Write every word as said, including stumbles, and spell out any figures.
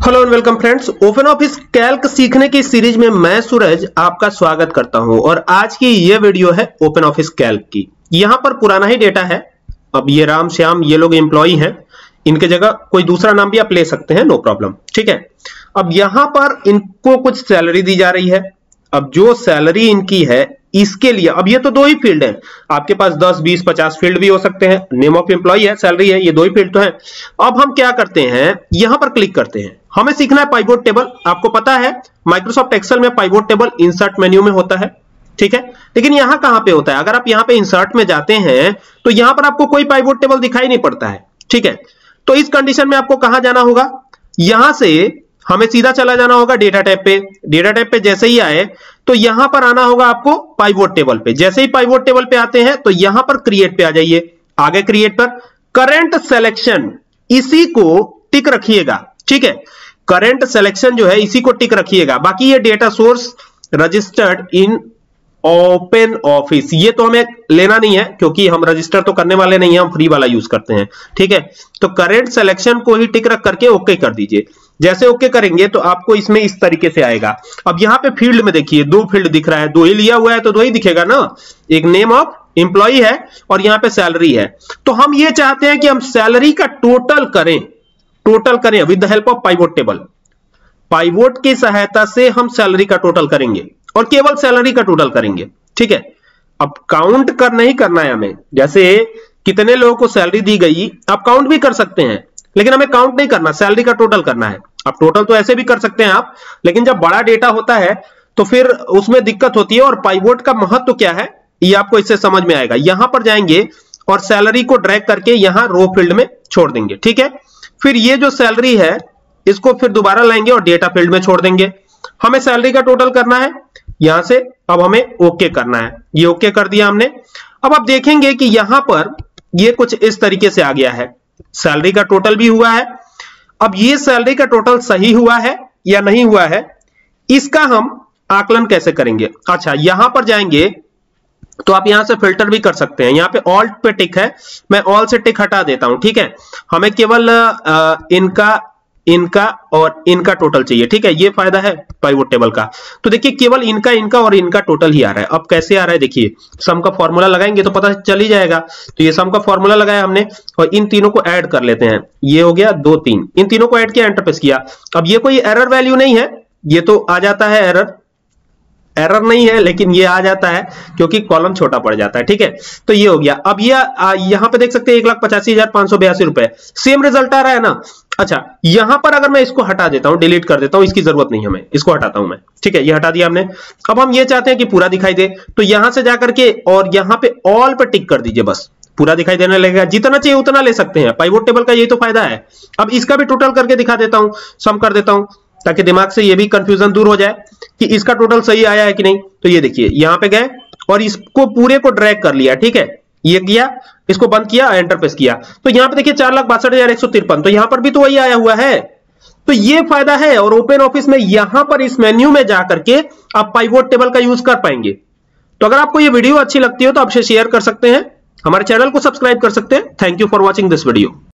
Hello and welcome friends, open office calc सीखने की series में मैं सूरज आपका स्वागत करता हूं। और आज की ये वीडियो है ओपन ऑफिस कैल्क की। यहां पर पुराना ही डेटा है। अब ये राम श्याम ये लोग एम्प्लॉई हैं, इनके जगह कोई दूसरा नाम भी आप ले सकते हैं, नो प्रॉब्लम, ठीक है। अब यहां पर इनको कुछ सैलरी दी जा रही है। अब जो सैलरी इनकी है इसके लिए, अब ये तो दो ही फील्ड है, आपके पास दस बीस पचास फील्ड भी हो सकते हैं। नेम ऑफ एम्प्लॉय है, सैलरी है, ये दो ही फील्ड तो है। अब हम क्या करते हैं, यहां पर क्लिक करते हैं। हमें सीखना है पाइवोट टेबल। आपको पता है माइक्रोसॉफ्ट एक्सेल में पाइवोट टेबल इंसर्ट मेन्यू में होता है, ठीक है। लेकिन यहां कहां पे होता है, अगर आप यहां पे इंसर्ट में जाते हैं तो यहां पर आपको कोई पाइवोट टेबल दिखाई नहीं पड़ता है, ठीक है। तो इस कंडीशन में आपको कहां जाना होगा, यहां से हमें सीधा चला जाना होगा डेटा टैब पे। डेटा टैब पे जैसे ही आए तो यहां पर आना होगा आपको पाइवोट टेबल पे। जैसे ही पाइवोट टेबल पे आते हैं तो यहां पर क्रिएट पे आ जाइए। आगे क्रिएट पर करंट सिलेक्शन, इसी को टिक रखिएगा, ठीक है। करंट सिलेक्शन जो है इसी को टिक रखिएगा। बाकी ये data source registered in open office, ये तो हमें लेना नहीं है क्योंकि हम रजिस्टर तो करने वाले नहीं है, हम फ्री वाला यूज करते हैं, ठीक है। तो करंट सिलेक्शन को ही टिक रख करके ओके कर दीजिए। जैसे ओके करेंगे तो आपको इसमें इस तरीके से आएगा। अब यहां पे फील्ड में देखिए दो फील्ड दिख रहा है, दो ही लिया हुआ है तो दो ही दिखेगा ना। एक नेम ऑफ एम्प्लॉय है और यहां पे सैलरी है। तो हम ये चाहते हैं कि हम सैलरी का टोटल करें, टोटल करें with the help of pivot table. Pivot की सहायता से हम सैलरी का टोटल करेंगे और केवल सैलरी का टोटल करेंगे, ठीक है। अब काउंट कर नहीं करना है हमें, जैसे कितने लोगों को सैलरी दी गई आप काउंट भी कर सकते हैं, लेकिन हमें काउंट नहीं करना, सैलरी का टोटल करना है। अब टोटल तो ऐसे भी कर सकते हैं आप, लेकिन जब बड़ा डेटा होता है तो फिर उसमें दिक्कत होती है। और पाइवोट का महत्व क्या है ये आपको इससे समझ में आएगा। यहां पर जाएंगे और सैलरी को ड्रैग करके यहां रो फील्ड में छोड़ देंगे, ठीक है। फिर ये जो सैलरी है इसको फिर दोबारा लाएंगे और डेटा फील्ड में छोड़ देंगे। हमें सैलरी का टोटल करना है यहां से। अब हमें ओके करना है, ये ओके कर दिया हमने। अब आप देखेंगे कि यहां पर ये कुछ इस तरीके से आ गया है, सैलरी का टोटल भी हुआ है। अब ये सैलरी का टोटल सही हुआ है या नहीं हुआ है, इसका हम आकलन कैसे करेंगे। अच्छा, यहां पर जाएंगे तो आप यहां से फिल्टर भी कर सकते हैं। यहां पे ऑल्ट पे टिक है, मैं ऑल से टिक हटा देता हूं, ठीक है। हमें केवल आ, इनका इनका और इनका टोटल चाहिए, ठीक है। ये फायदा है पाइवोट टेबल का। तो देखिए केवल इनका इनका और इनका टोटल ही आ रहा है। अब कैसे आ रहा है देखिए, सम का फॉर्मूला लगाएंगे तो पता चल ही जाएगा। तो ये सम का फॉर्मूला लगाया हमने और इन तीनों को ऐड कर लेते हैं। ये हो गया दो तीन, इन तीनों को ऐड किया, एंटर प्रेस किया। अब ये कोई एरर वैल्यू नहीं है, ये तो आ जाता है एरर, एरर नहीं है लेकिन ये आ जाता है क्योंकि कॉलम छोटा पड़ जाता है, ठीक है। तो ये हो गया। अब ये यहां पे देख सकते हैं एक लाख पचासी हजार पांच सौ बयासी रुपए, सेम रिजल्ट आ रहा है ना। अच्छा, यहां पर अगर मैं इसको हटा देता हूं, डिलीट कर देता हूं, इसकी जरूरत नहीं हमें, इसको हटाता हूं मैं, ठीक है। ये हटा दिया हमने। अब हम ये चाहते हैं कि पूरा दिखाई दे, तो यहां से जाकर के और यहां पे ऑल पे टिक कर दीजिए, बस पूरा दिखाई देने लगेगा। जितना चाहिए उतना ले सकते हैं, पाइवोट टेबल का यही तो फायदा है। अब इसका भी टोटल करके दिखा देता हूं, सम कर देता हूं ताकि दिमाग से ये भी कंफ्यूजन दूर हो जाए कि इसका टोटल सही आया है कि नहीं। तो ये देखिए यहां पे गए और इसको पूरे को ड्रैग कर लिया, ठीक है। ये किया, इसको बंद किया, एंटर प्रेस किया, तो यहां पे देखिए चार लाख बासठ हजार एक सौ तिरपन, तो यहां पर भी तो वही आया हुआ है। तो ये फायदा है। और ओपन ऑफिस में यहां पर इस मेन्यू में जाकर के आप पाइवोट टेबल का यूज कर पाएंगे। तो अगर आपको ये वीडियो अच्छी लगती हो तो आपसे शेयर कर सकते हैं, हमारे चैनल को सब्सक्राइब कर सकते हैं। Thank you for watching this video.